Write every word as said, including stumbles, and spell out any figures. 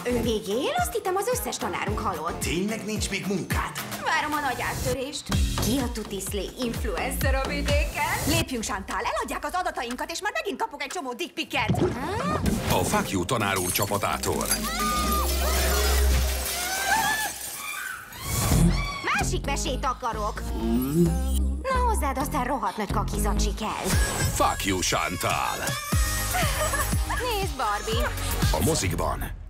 Ő még él? Azt hittem, az összes tanárunk halott. Tényleg nincs még munkád? Várom a nagy áttörést. Ki a tutiszlé influencer a vidéken? Lépjünk, Chantal, eladják az adatainkat, és már megint kapok egy csomó dickpiket. A Fuck You tanár úr csapatától. Másik mesét akarok. Na, hozzád aztán rohadt nagy kakizacsi kell. Fuck You, Chantal. Nézd, Barbie. A mozikban.